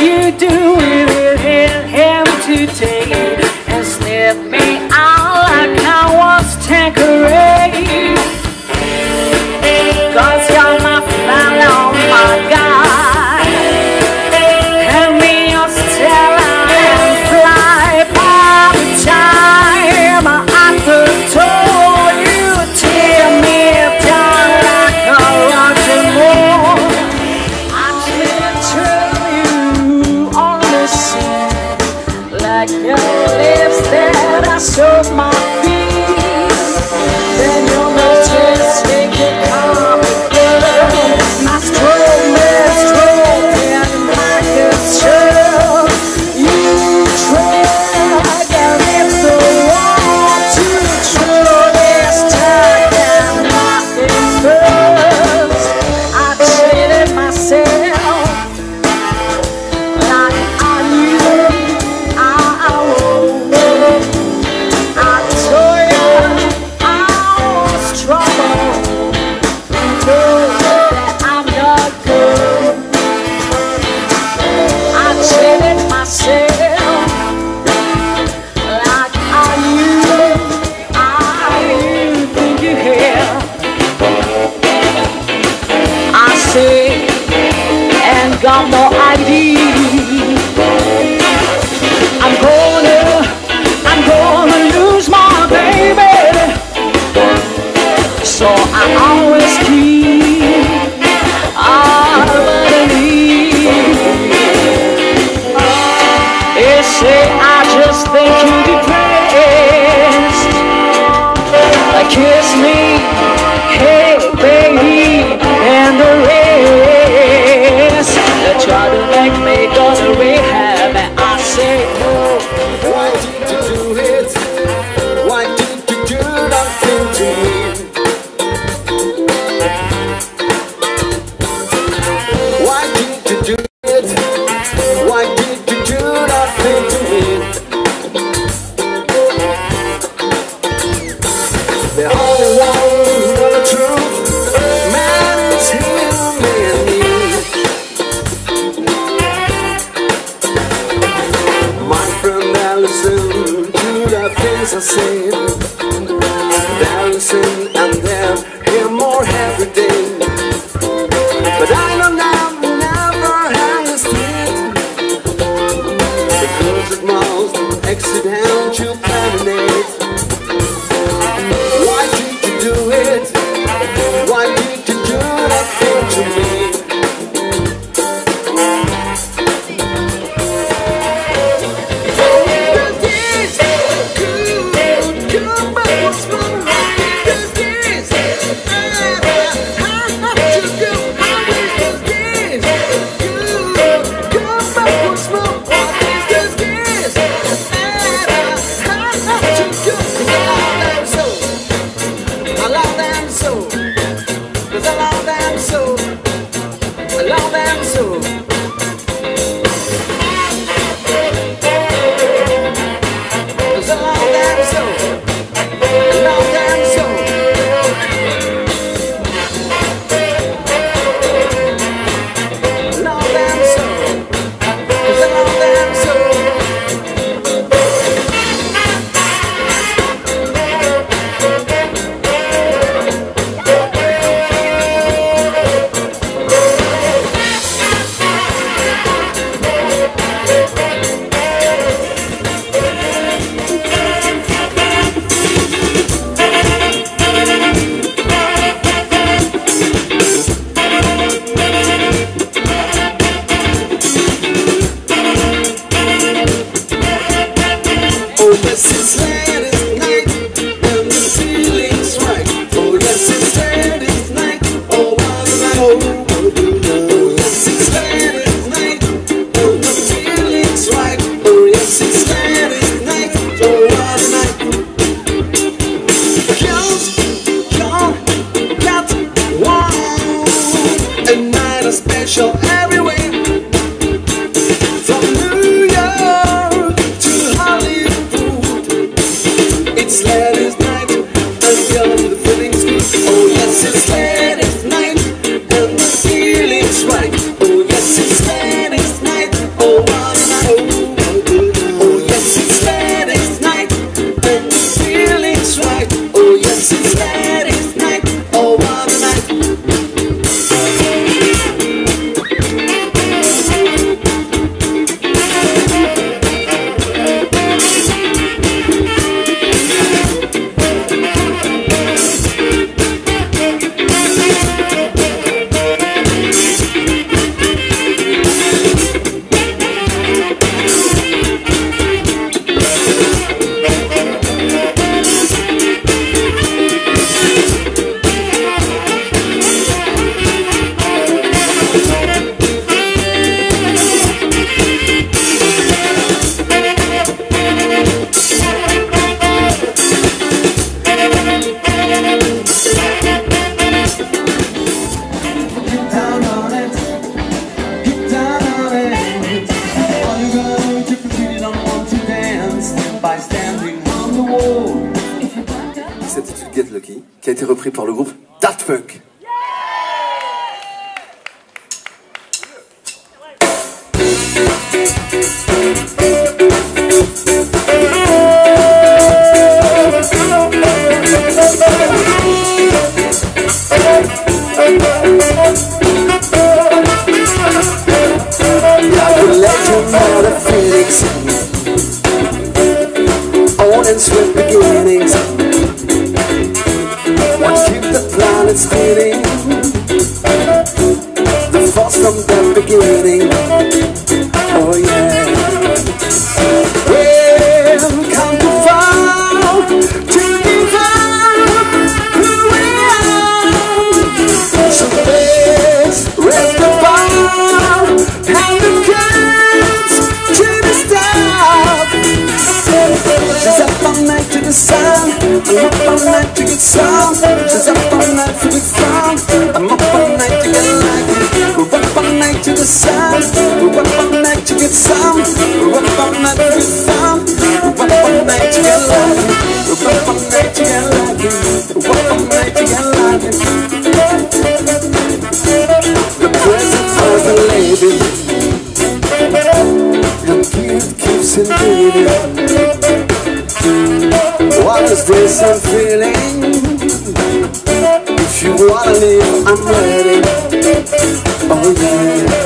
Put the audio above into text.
you do it with him today and snip me out like I was Tanqueray? 'Cause you're my fellow, my guy. Hand me your Stella and fly by the time I could told you tear me down like a rocking wall. I should tell you on the scene like your lips that I soak my feet. Then you'll notice take it calm. My stroke and like a chill. You drag and it's the wrong to true this time and nothing first. I cheated myself like I knew I would. I told you I was trouble. I'm not good. I cheated myself like I knew think you here. I say and got no ID. I'm gonna lose my baby. So I always keep they say I just think you depressed. Kiss me, hey baby, and the rest. They try to make me go to rehab, and I say no. Why did you do it? Why did you do that thing to me? Why did you do it? Why did you do that thing to me? The only one who knows the truth, man, is him and you. My friend, now listen to the things I said. Now listen and then hear more every day. But I know now we never understood, because it was accidental terminate. Why did you do it? Why did you do that thing to me? Special everywhere, from New York to Hollywood. It's ladies' night and beyond the feeling's good. Oh yes, it's ladies' night and the feeling's right. Oh yes, it's ladies' night. Oh Get Lucky, qui a été repris par le groupe Daft Punk. Old and swift beginnings, what keep the planet spinning, the force from the beginning, oh yeah. Welcome to fall, to give up who we are. So let's raise the bar and the curtains to the stars. She's up all night to the sun, I'm up all night to get some. She's up all night to get fun, I'm up all night to get lucky. We're up all night to the sun, we're up all night to get some. We're up all night to get fun, we're up all night to get lucky. We're up all night to get lucky, we're up all night to get lucky. The present for the lady, the gift keeps invading. What is this I'm feeling? If you wanna live, I'm ready. Oh yeah.